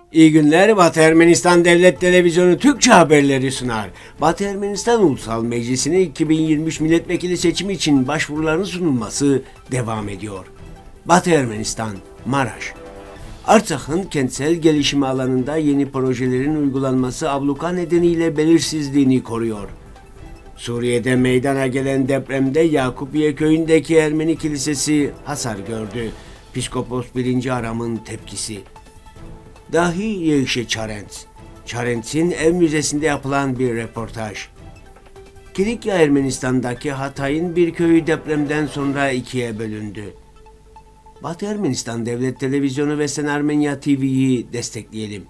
İyi günler. Batı Ermenistan Devlet Televizyonu Türkçe haberleri sunar. Batı Ermenistan Ulusal Meclisi'ne 2023 milletvekili seçimi için başvuruların sunulması devam ediyor. Batı Ermenistan, Maraş. Artsak'ın kentsel gelişimi alanında yeni projelerin uygulanması abluka nedeniyle belirsizliğini koruyor. Suriye'de meydana gelen depremde Yakupiye köyündeki Ermeni kilisesi hasar gördü. Piskopos 1. Aram'ın tepkisi. Dahi Yeşe Çarent. Çarent'in ev müzesinde yapılan bir röportaj. Kilikya Ermenistan'daki Hatay'ın bir köyü depremden sonra ikiye bölündü. Batı Ermenistan Devlet Televizyonu ve Sen Armenya TV'yi destekleyelim.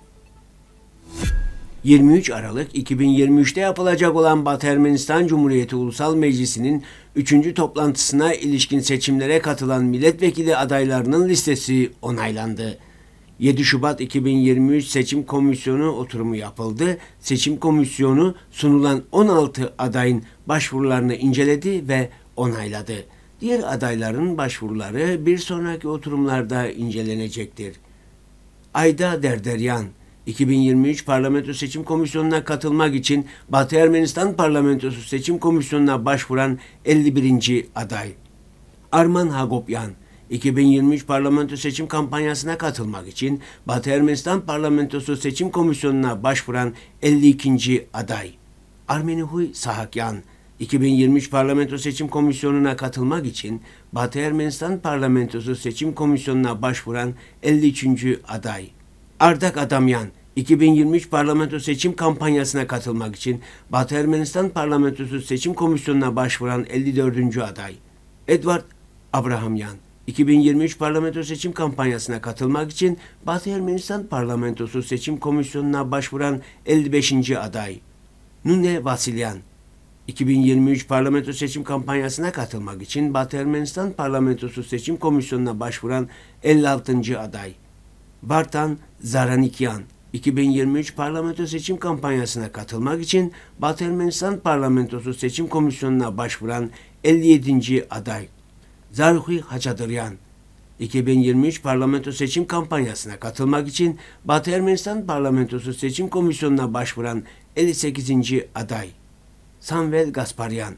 23 Aralık 2023'te yapılacak olan Batı Ermenistan Cumhuriyeti Ulusal Meclisi'nin 3. toplantısına ilişkin seçimlere katılan milletvekili adaylarının listesi onaylandı. 7 Şubat 2023 Seçim Komisyonu oturumu yapıldı. Seçim Komisyonu sunulan 16 adayın başvurularını inceledi ve onayladı. Diğer adayların başvuruları bir sonraki oturumlarda incelenecektir. Ayda Derderyan, 2023 Parlamento Seçim Komisyonu'na katılmak için Batı Ermenistan Parlamentosu Seçim Komisyonu'na başvuran 51. aday. Arman Hagopyan, 2023 Parlamento Seçim Kampanyası'na katılmak için Batı Ermenistan Parlamentosu Seçim Komisyonu'na başvuran 52. aday. Armenihuy Sahakyan, 2023 Parlamento Seçim Komisyonu'na katılmak için Batı Ermenistan Parlamentosu Seçim Komisyonu'na başvuran 53. aday. Ardak Adamyan, 2023 Parlamento Seçim Kampanyası'na katılmak için Batı Ermenistan Parlamentosu Seçim Komisyonu'na başvuran 54. aday. Edward Abrahamyan, 2023 Parlamento Seçim Kampanyası'na katılmak için Batı Ermenistan Parlamentosu Seçim Komisyonu'na başvuran 55. aday. Nune Vasilyan, 2023 Parlamento Seçim Kampanyası'na katılmak için Batı Ermenistan Parlamentosu Seçim Komisyonu'na başvuran 56. aday. Bartan Zaranikyan, 2023 Parlamento Seçim Kampanyası'na katılmak için Batı Ermenistan Parlamentosu Seçim Komisyonu'na başvuran 57. aday. Zarhuy Haçadıryan, 2023 Parlamento Seçim Kampanyası'na katılmak için Batı Ermenistan Parlamentosu Seçim Komisyonu'na başvuran 58. aday. Samvel Gasparyan,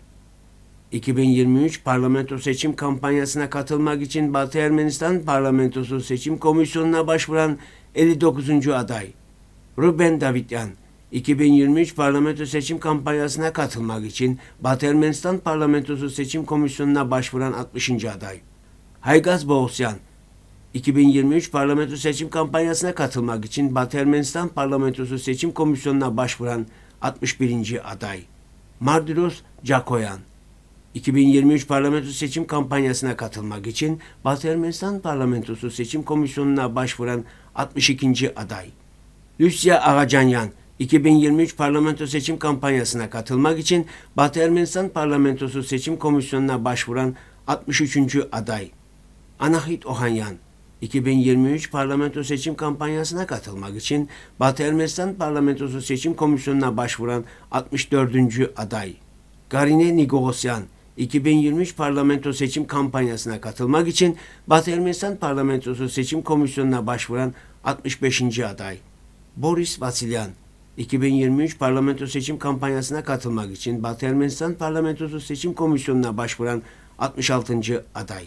2023 Parlamento Seçim Kampanyası'na katılmak için Batı Ermenistan Parlamentosu Seçim Komisyonu'na başvuran 59. aday. Ruben Davityan, 2023 Parlamento Seçim Kampanyası'na katılmak için Batı Ermenistan Parlamentosu Seçim Komisyonu'na başvuran 60. aday. Haygaz Boğosyan, 2023 Parlamento Seçim Kampanyası'na katılmak için Batı Ermenistan Parlamentosu Seçim Komisyonu'na başvuran 61. aday. Mardiros Cakoyan, 2023 Parlamento Seçim Kampanyası'na katılmak için Batı Ermenistan Parlamentosu Seçim Komisyonu'na başvuran 62. aday. Lucia Ağacanyan, 2023 Parlamento Seçim Kampanyası'na katılmak için Batı Ermenistan Parlamentosu Seçim Komisyonu'na başvuran 63. aday. Anahit Ohanyan, 2023 Parlamento Seçim Kampanyası'na katılmak için Batı Ermenistan Parlamentosu Seçim Komisyonu'na başvuran 64. aday. Garine Nigogosyan, 2023 Parlamento Seçim Kampanyası'na katılmak için Batı Ermenistan Parlamentosu Seçim Komisyonu'na başvuran 65. aday. Boris Vasilyan, 2023 Parlamento Seçim Kampanyası'na katılmak için Batı Ermenistan Parlamentosu Seçim Komisyonu'na başvuran 66. aday.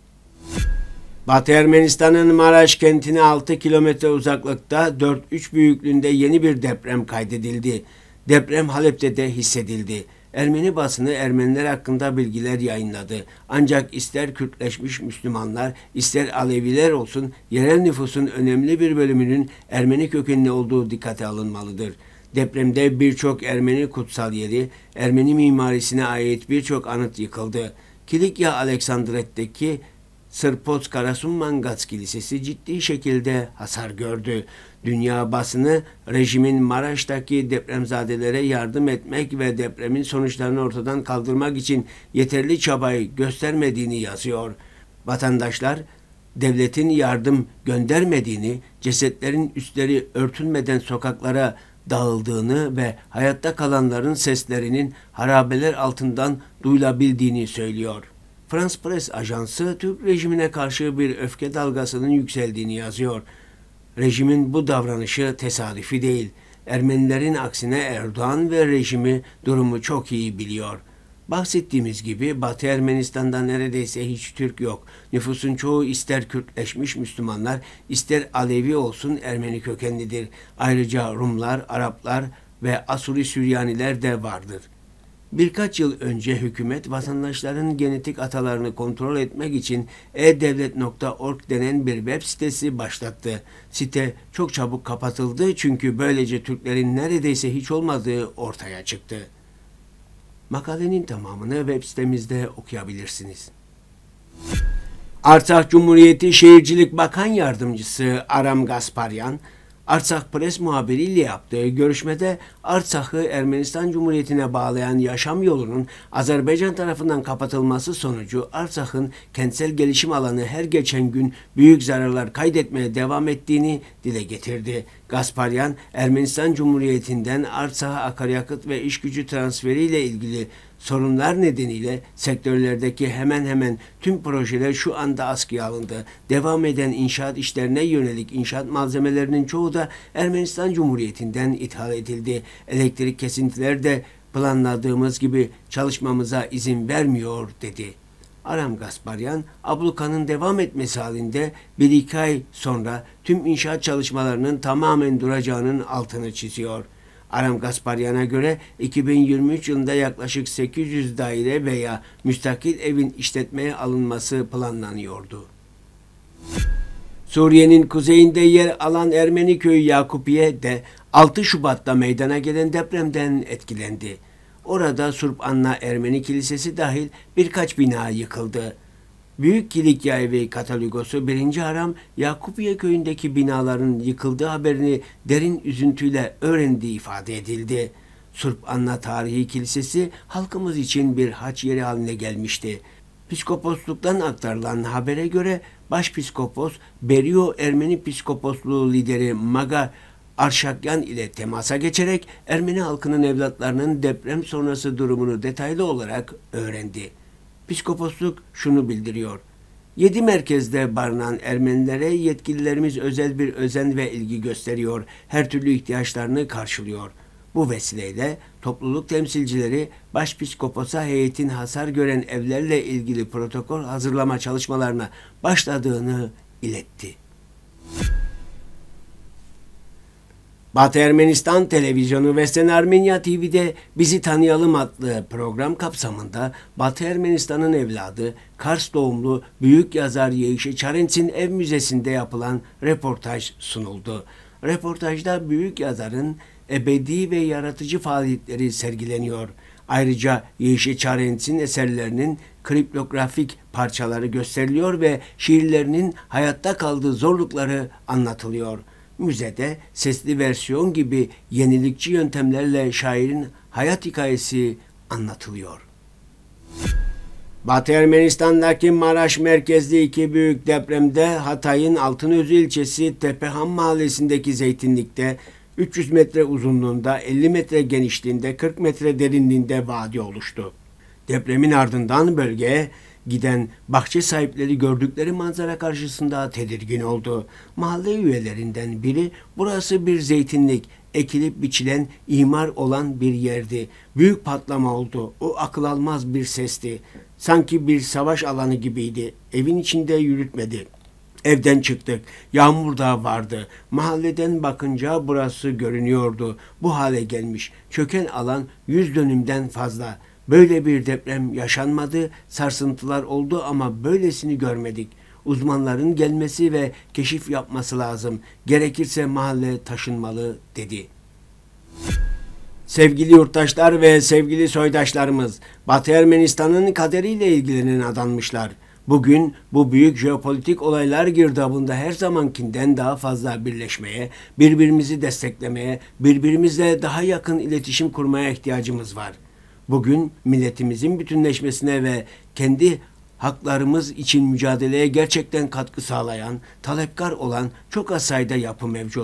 Batı Ermenistan'ın Maraş kentine 6 kilometre uzaklıkta 4,3 büyüklüğünde yeni bir deprem kaydedildi. Deprem Halep'te de hissedildi. Ermeni basını Ermeniler hakkında bilgiler yayınladı. Ancak ister Kürtleşmiş Müslümanlar, ister Aleviler olsun yerel nüfusun önemli bir bölümünün Ermeni kökenli olduğu dikkate alınmalıdır. Depremde birçok Ermeni kutsal yeri, Ermeni mimarisine ait birçok anıt yıkıldı. Kilikya Aleksandret'teki Sırpots Karasummangat Kilisesi ciddi şekilde hasar gördü. Dünya basını rejimin Maraş'taki depremzadelere yardım etmek ve depremin sonuçlarını ortadan kaldırmak için yeterli çabayı göstermediğini yazıyor. Vatandaşlar devletin yardım göndermediğini, cesetlerin üstleri örtülmeden sokaklara dağıldığını ve hayatta kalanların seslerinin harabeler altından duyulabildiğini söylüyor. France Press Ajansı Türk rejimine karşı bir öfke dalgasının yükseldiğini yazıyor. Rejimin bu davranışı tesadüfi değil. Ermenilerin aksine Erdoğan ve rejimi durumu çok iyi biliyor. Bahsettiğimiz gibi Batı Ermenistan'da neredeyse hiç Türk yok. Nüfusun çoğu ister Kürtleşmiş Müslümanlar, ister Alevi olsun Ermeni kökenlidir. Ayrıca Rumlar, Araplar ve Asuri Süryaniler de vardır. Birkaç yıl önce hükümet vatandaşların genetik atalarını kontrol etmek için e-devlet.org denen bir web sitesi başlattı. Site çok çabuk kapatıldı çünkü böylece Türklerin neredeyse hiç olmadığı ortaya çıktı. Makalenin tamamını web sitemizde okuyabilirsiniz. Artsakh Cumhuriyeti Şehircilik Bakan Yardımcısı Aram Gasparyan, Artsakh Press muhabiriyle yaptığı görüşmede Artsakh'ı Ermenistan Cumhuriyeti'ne bağlayan yaşam yolunun Azerbaycan tarafından kapatılması sonucu Artsakh'ın kentsel gelişim alanı her geçen gün büyük zararlar kaydetmeye devam ettiğini dile getirdi. Gasparyan, Ermenistan Cumhuriyeti'nden Artsakh'a akaryakıt ve iş gücü transferiyle ilgili sorunlar nedeniyle sektörlerdeki hemen hemen tüm projeler şu anda askıya alındı. Devam eden inşaat işlerine yönelik inşaat malzemelerinin çoğu da Ermenistan Cumhuriyeti'nden ithal edildi. Elektrik kesintileri de planladığımız gibi çalışmamıza izin vermiyor dedi. Aram Gasparyan, ablukanın devam etmesi halinde 1-2 ay sonra tüm inşaat çalışmalarının tamamen duracağının altını çiziyor. Aram Gasparyan'a göre 2023 yılında yaklaşık 800 daire veya müstakil evin işletmeye alınması planlanıyordu. Suriye'nin kuzeyinde yer alan Ermeni köyü Yakupiye de 6 Şubat'ta meydana gelen depremden etkilendi. Orada Surp Anna Ermeni Kilisesi dahil birkaç bina yıkıldı. Büyük Kilikya Evi Katoligosu 1. Aram, Yakupiye köyündeki binaların yıkıldığı haberini derin üzüntüyle öğrendiği ifade edildi. Surp Anna Tarihi Kilisesi halkımız için bir haç yeri haline gelmişti. Piskoposluktan aktarılan habere göre Başpiskopos Berio Ermeni Piskoposluğu lideri Maga Arşakyan ile temasa geçerek Ermeni halkının evlatlarının deprem sonrası durumunu detaylı olarak öğrendi. Piskoposluk şunu bildiriyor: 7 merkezde barınan Ermenilere yetkililerimiz özel bir özen ve ilgi gösteriyor, her türlü ihtiyaçlarını karşılıyor. Bu vesileyle topluluk temsilcileri Başpiskoposa heyetin hasar gören evlerle ilgili protokol hazırlama çalışmalarına başladığını iletti. Batı Ermenistan Televizyonu ve Sen Armenya TV'de Bizi Tanıyalım adlı program kapsamında Batı Ermenistan'ın evladı, Kars doğumlu büyük yazar Yeşe Çarents'in ev müzesinde yapılan reportaj sunuldu. Reportajda büyük yazarın ebedi ve yaratıcı faaliyetleri sergileniyor. Ayrıca Yeşe Çarents'in eserlerinin kriptografik parçaları gösteriliyor ve şiirlerinin hayatta kaldığı zorlukları anlatılıyor. Müzede sesli versiyon gibi yenilikçi yöntemlerle şairin hayat hikayesi anlatılıyor. Batı Ermenistan'daki Maraş merkezli 2 büyük depremde Hatay'ın Altınözü ilçesi Tepehan mahallesindeki zeytinlikte 300 metre uzunluğunda, 50 metre genişliğinde, 40 metre derinliğinde vadi oluştu. Depremin ardından bölgeye giden bahçe sahipleri gördükleri manzara karşısında tedirgin oldu. Mahalle üyelerinden biri burası bir zeytinlik, ekilip biçilen, imar olan bir yerdi. Büyük patlama oldu. O akıl almaz bir sesti. Sanki bir savaş alanı gibiydi. Evin içinde yürütmedi. Evden çıktık. Yağmur da vardı. Mahalleden bakınca burası görünüyordu. Bu hale gelmiş. Çöken alan 100 dönümden fazla. Böyle bir deprem yaşanmadı, sarsıntılar oldu ama böylesini görmedik. Uzmanların gelmesi ve keşif yapması lazım. Gerekirse mahalle taşınmalı dedi. Sevgili yurttaşlar ve sevgili soydaşlarımız, Batı Ermenistan'ın kaderiyle ilgilenen adanmışlar. Bugün bu büyük jeopolitik olaylar girdabında her zamankinden daha fazla birleşmeye, birbirimizi desteklemeye, birbirimizle daha yakın iletişim kurmaya ihtiyacımız var. Bugün milletimizin bütünleşmesine ve kendi haklarımız için mücadeleye gerçekten katkı sağlayan, talepkar olan çok az sayıda yapı mevcut.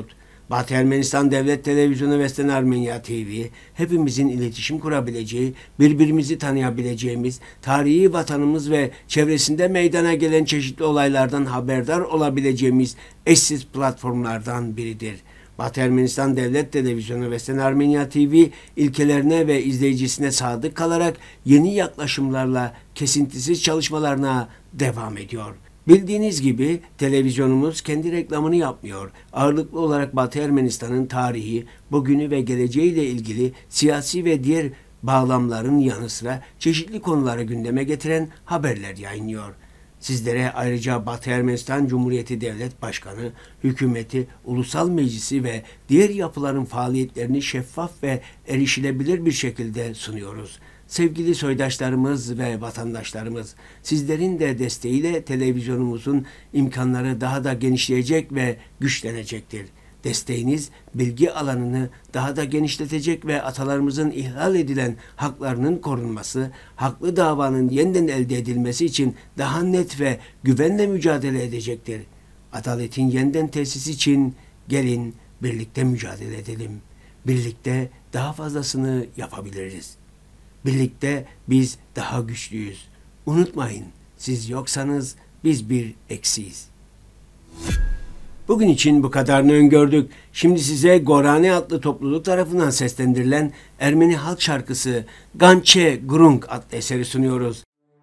Batı Ermenistan Devlet Televizyonu Vesten Armenya TV, hepimizin iletişim kurabileceği, birbirimizi tanıyabileceğimiz, tarihi vatanımız ve çevresinde meydana gelen çeşitli olaylardan haberdar olabileceğimiz eşsiz platformlardan biridir. Batı Ermenistan Devlet Televizyonu Vesten Armenya TV, ilkelerine ve izleyicisine sadık kalarak yeni yaklaşımlarla kesintisiz çalışmalarına devam ediyor. Bildiğiniz gibi televizyonumuz kendi reklamını yapmıyor. Ağırlıklı olarak Batı Ermenistan'ın tarihi, bugünü ve geleceğiyle ilgili siyasi ve diğer bağlamların yanı sıra çeşitli konuları gündeme getiren haberler yayınlıyor. Sizlere ayrıca Batı Ermenistan Cumhuriyeti Devlet Başkanı, hükümeti, ulusal meclisi ve diğer yapıların faaliyetlerini şeffaf ve erişilebilir bir şekilde sunuyoruz. Sevgili soydaşlarımız ve vatandaşlarımız, sizlerin de desteğiyle televizyonumuzun imkanları daha da genişleyecek ve güçlenecektir. Desteğiniz bilgi alanını daha da genişletecek ve atalarımızın ihlal edilen haklarının korunması, haklı davanın yeniden elde edilmesi için daha net ve güvenle mücadele edecektir. Adaletin yeniden tesisi için gelin birlikte mücadele edelim. Birlikte daha fazlasını yapabiliriz. Birlikte biz daha güçlüyüz. Unutmayın, siz yoksanız biz bir eksiyiz. Bugün için bu kadarını öngördük. Şimdi size Gorani adlı topluluk tarafından seslendirilen Ermeni halk şarkısı Gançe Grung adlı eseri sunuyoruz.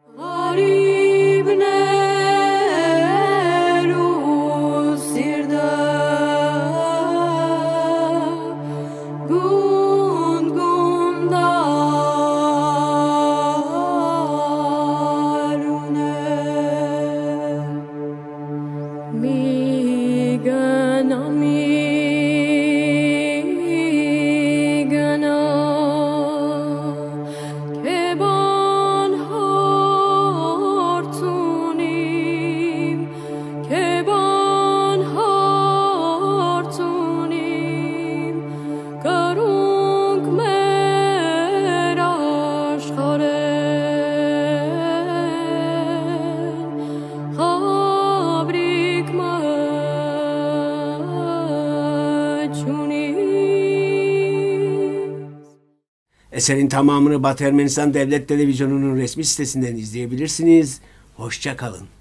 Eserin tamamını Batı Ermenistan Devlet Televizyonu'nun resmi sitesinden izleyebilirsiniz. Hoşça kalın.